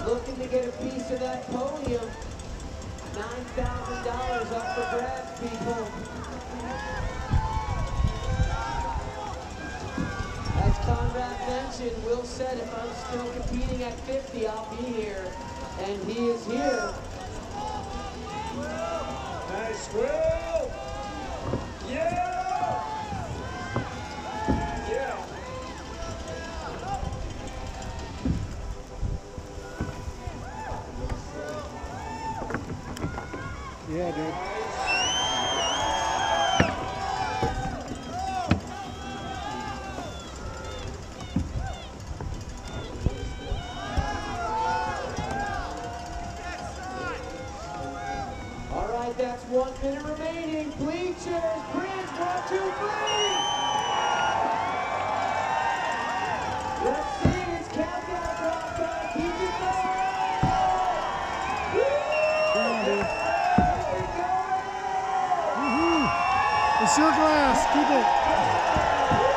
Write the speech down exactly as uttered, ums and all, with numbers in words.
looking to get a piece of that podium. nine thousand dollars up for grabs, people. As Conrad mentioned, Will said if I'm still competing at fifty, I'll be here. And he is here. Nice, Will! Yeah! Yeah! Yeah, dude. All right, that's one minute remaining. Bleachers, Prince, one, two, three. Let's see, it's countdown drop back. Keep it going. Come on, dude. Keep it going. Woohoo! It's your glass. Keep it.